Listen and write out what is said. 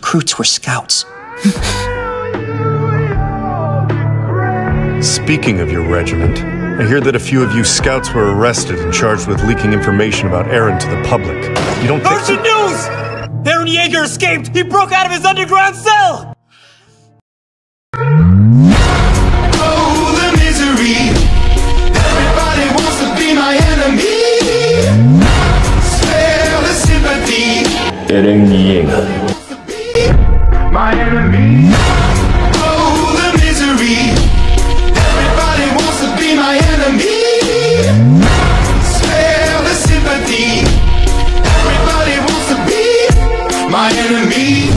recruits were scouts. Speaking of your regiment, I hear that a few of you scouts were arrested and charged with leaking information about Eren to the public. You don't think— Urgent news! Eren Yeager escaped! He broke out of his underground cell! Oh, the misery! Everybody wants to be my enemy! Spare the sympathy! Eren Yeager.